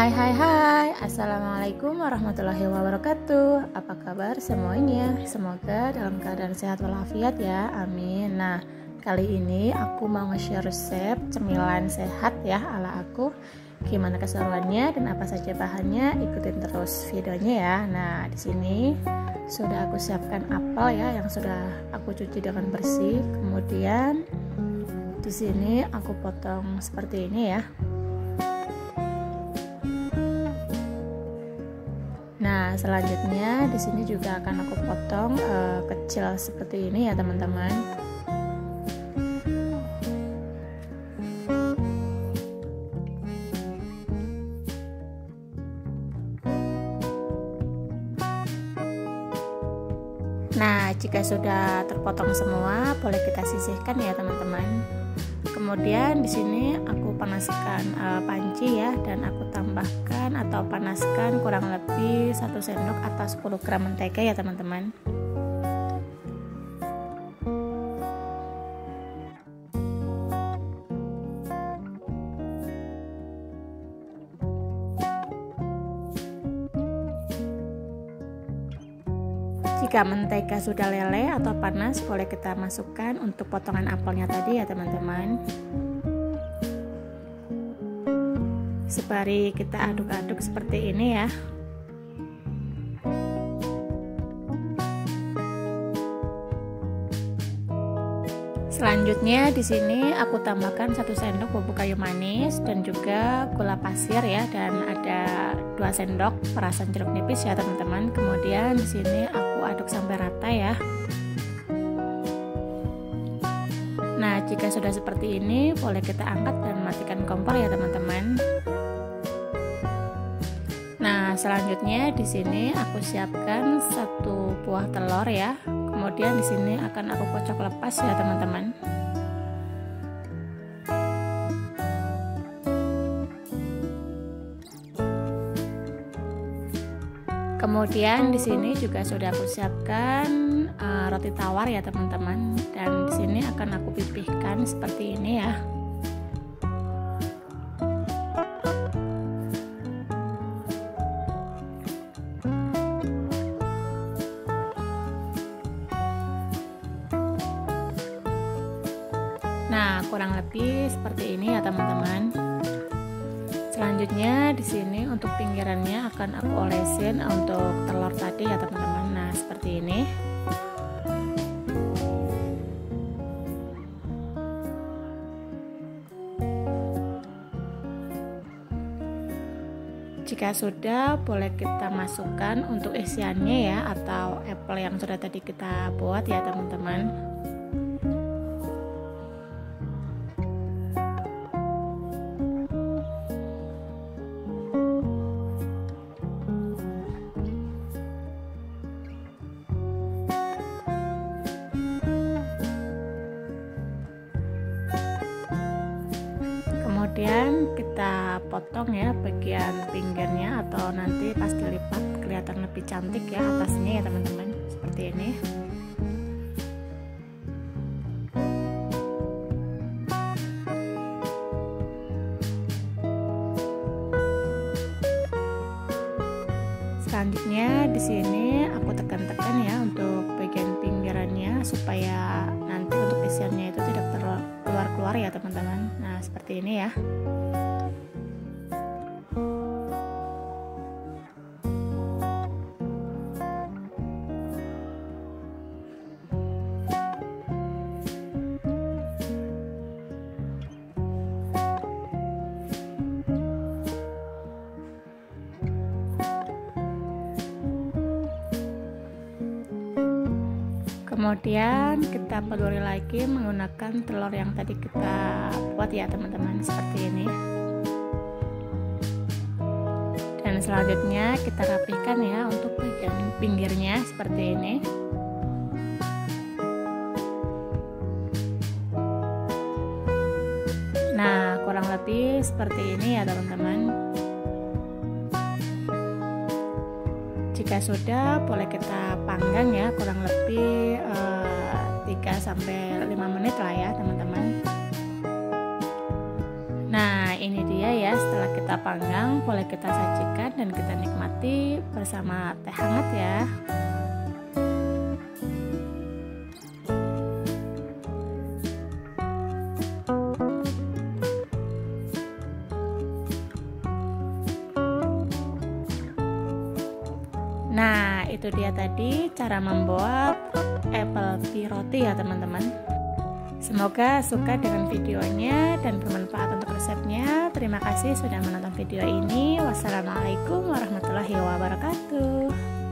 Hai, Assalamualaikum warahmatullahi wabarakatuh. Apa kabar semuanya? Semoga dalam keadaan sehat walafiat ya, amin. Nah, kali ini aku mau nge-share resep cemilan sehat ya ala aku. Gimana keseruannya dan apa saja bahannya, ikutin terus videonya ya. Nah, di sini sudah aku siapkan apel ya yang sudah aku cuci dengan bersih. Kemudian di sini aku potong seperti ini ya. Nah, selanjutnya di sini juga akan aku potong kecil seperti ini ya, teman-teman. Nah, jika sudah terpotong semua, boleh kita sisihkan ya, teman-teman. Kemudian di sini aku panaskan panci ya, dan aku tambahkan atau panaskan kurang lebih 1 sendok atau 10 gram mentega ya, teman-teman. Jika mentega sudah leleh atau panas, boleh kita masukkan untuk potongan apelnya tadi ya, teman-teman. Sembari kita aduk-aduk seperti ini ya. Selanjutnya di sini aku tambahkan 1 sendok bubuk kayu manis dan juga gula pasir ya, dan ada 2 sendok perasan jeruk nipis ya, teman-teman. Kemudian di sini aku aduk sampai rata ya. Nah, jika sudah seperti ini, boleh kita angkat dan matikan kompor ya, teman-teman. Nah, selanjutnya di sini aku siapkan 1 buah telur ya. Kemudian di sini akan aku kocok lepas ya, teman-teman. Kemudian di sini juga sudah aku siapkan roti tawar ya, teman-teman. Dan di sini akan aku pipihkan seperti ini ya. Nah, kurang lebih seperti ini ya, teman-teman. Selanjutnya di sini untuk pinggirannya akan aku olesin untuk telur tadi ya, teman-teman. Nah, seperti ini. Jika sudah, boleh kita masukkan untuk isiannya ya, atau apel yang sudah tadi kita buat ya, teman-teman. Kemudian kita potong ya bagian pinggirnya, atau nanti pas dilipat kelihatan lebih cantik ya atasnya ya, teman-teman, seperti ini. Selanjutnya di sini aku tekan-tekan ya untuk bagian pinggirannya supaya nanti untuk isiannya itu tidak keluar-keluar ya, teman-teman. Nah, seperti ini ya. Kemudian kita baluri lagi menggunakan telur yang tadi kita buat ya, teman-teman, seperti ini. Dan selanjutnya kita rapihkan ya untuk bagian pinggirnya seperti ini. Nah, kurang lebih seperti ini ya, teman-teman. Jika sudah, boleh kita panggang ya kurang lebih 3-5 menit lah ya, teman-teman. Nah, ini dia ya, setelah kita panggang boleh kita sajikan dan kita nikmati bersama teh hangat ya. Nah, itu dia tadi cara membuat apple pie roti ya teman-teman. Semoga suka dengan videonya dan bermanfaat untuk resepnya. Terima kasih sudah menonton video ini. Wassalamualaikum warahmatullahi wabarakatuh.